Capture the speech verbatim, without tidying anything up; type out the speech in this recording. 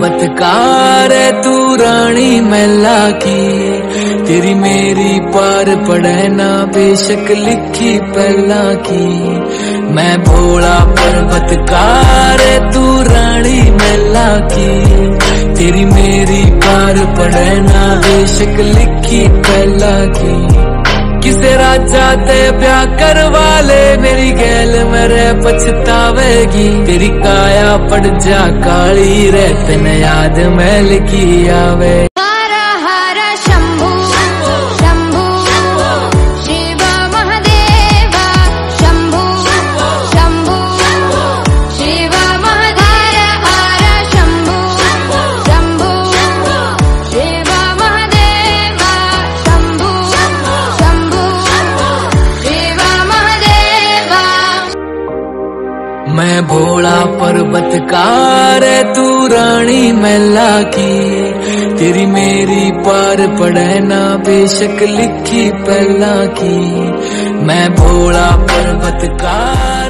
पर्वतकार है तू रानी मैला की, तेरी मेरी पार पड़े ना बेशक लिखी पहला की। मैं भोला पर्वतकार है तू रानी मैला की, तेरी मेरी पार पड़े ना बेशक लिखी पहला की। किसे राजा ते ब्याह करवा ले मेरी गैल मेरे पछतावेगी, तेरी काया पड़ जा काली रे तन याद मैल की आवे। मैं भोला पर्वतकार है तू रानी मैला की, तेरी मेरी पार पड़े ना बेशक लिखी पहला की। मैं भोला पर्वतकार